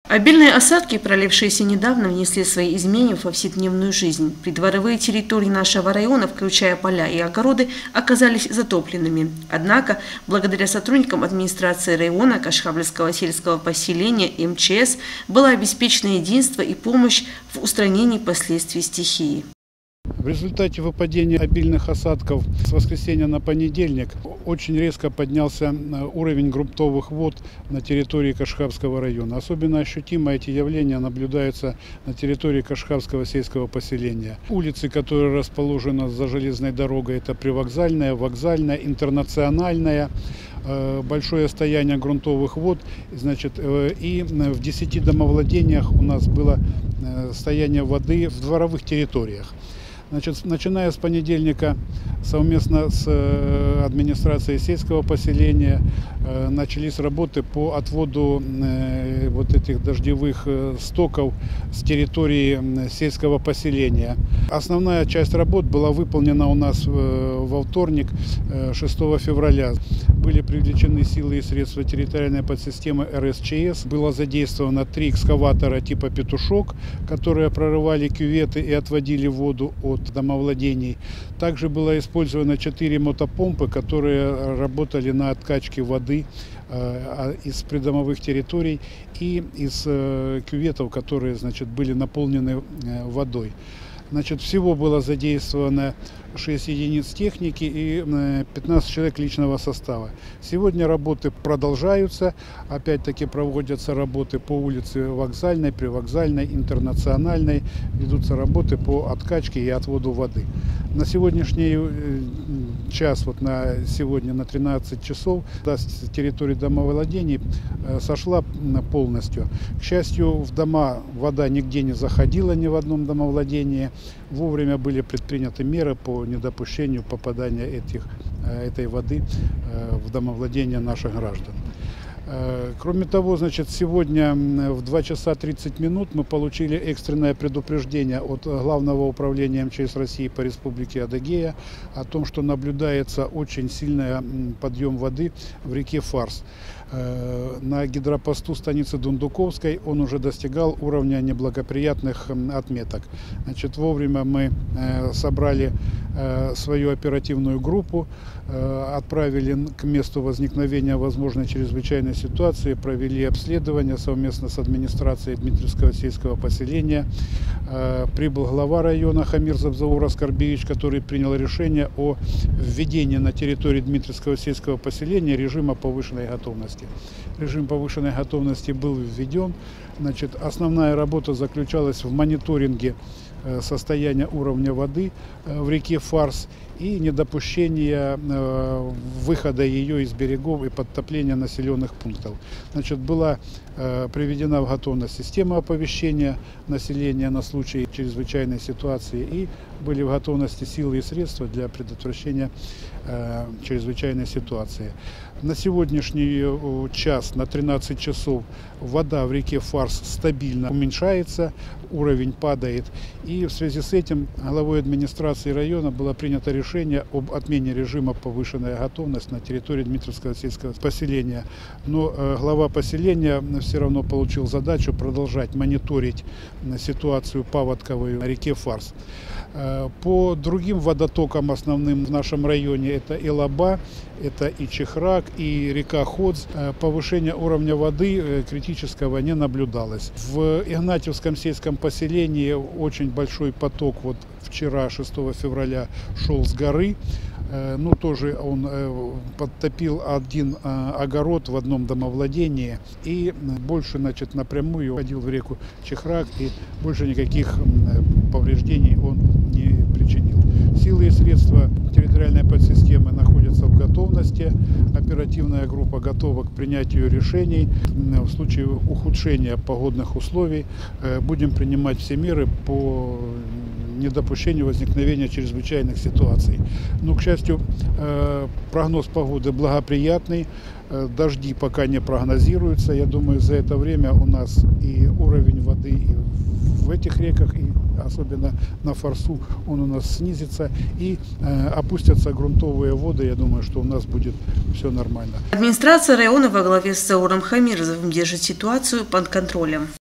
Обильные осадки, пролившиеся недавно, внесли свои изменения в повседневную жизнь. Придворовые территории нашего района, включая поля и огороды, оказались затопленными. Однако, благодаря сотрудникам администрации района, Кашхабльского сельского поселения и МЧС, было обеспечено единство и помощь в устранении последствий стихии. В результате выпадения обильных осадков с воскресенья на понедельник очень резко поднялся уровень грунтовых вод на территории Кашхабского района. Особенно ощутимо эти явления наблюдаются на территории Кашхабского сельского поселения. Улицы, которые расположены за железной дорогой, это Привокзальная, Вокзальная, Интернациональная. Большое стояние грунтовых вод, и в 10 домовладениях у нас было стояние воды в дворовых территориях. Начиная с понедельника, совместно с администрацией сельского поселения начались работы по отводу вот этих дождевых стоков с территории сельского поселения. Основная часть работ была выполнена у нас во вторник, 6 февраля. Были привлечены силы и средства территориальной подсистемы РСЧС. Было задействовано 3 экскаватора типа «Петушок», которые прорывали кюветы и отводили воду от домовладений. Также было использовано 4 мотопомпы, которые работали на откачке воды из придомовых территорий и из кюветов, которые были наполнены водой. Всего было задействовано 6 единиц техники и 15 человек личного состава. Сегодня работы продолжаются. Опять-таки проводятся работы по улице Вокзальной, Привокзальной, Интернациональной. Ведутся работы по откачке и отводу воды. На сегодняшний час, на сегодня на 13 часов, с территории домовладений сошла полностью. К счастью, в дома вода нигде не заходила, ни в одном домовладении. Вовремя были предприняты меры по недопущению попадания этой воды в домовладения наших граждан. Кроме того, сегодня в 2 часа 30 минут мы получили экстренное предупреждение от Главного управления МЧС России по Республике Адыгея о том, что наблюдается очень сильный подъем воды в реке Фарс. На гидропосту станицы Дундуковской он уже достигал уровня неблагоприятных отметок. Вовремя мы собрали свою оперативную группу, отправили к месту возникновения возможной чрезвычайной ситуации, провели обследование совместно с администрацией Дмитриевского сельского поселения. Прибыл глава района Хамир Забзаур Аскарбиевич, который принял решение о введении на территории Дмитриевского сельского поселения режима повышенной готовности. Режим повышенной готовности был введен. Основная работа заключалась в мониторинге состояния уровня воды в реке Фарс и недопущения выхода ее из берегов и подтопления населенных пунктов. Была приведена в готовность система оповещения населения на случай чрезвычайной ситуации и были в готовности силы и средства для предотвращения чрезвычайной ситуации. На сегодняшний час, на 13 часов, вода в реке Фарс стабильно уменьшается, уровень падает. И в связи с этим главой администрации района было принято решение об отмене режима повышенная готовность на территории Дмитриевского сельского поселения. Но глава поселения все равно получил задачу продолжать мониторить ситуацию паводковую на реке Фарс. По другим водотокам основным в нашем районе это Илаба, это и Чехрак, и река Ходз. Повышение уровня воды критического не наблюдалось. В Игнатьевском сельском поселении очень большой поток вчера, 6 февраля, шел с горы. Тоже он подтопил один огород в одном домовладении и больше, напрямую входил в реку Чехрак, и больше никаких повреждений он не причинил. Силы и средства территориальной подсистемы находятся в готовности. Оперативная группа готова к принятию решений. В случае ухудшения погодных условий будем принимать все меры по недопущению возникновения чрезвычайных ситуаций. Но, к счастью, прогноз погоды благоприятный, дожди пока не прогнозируются. Я думаю, за это время у нас и уровень воды и в этих реках, и особенно на Фарсу, он у нас снизится, и опустятся грунтовые воды. Я думаю, что у нас будет все нормально. Администрация района во главе с Зауром Хамирзовым держит ситуацию под контролем.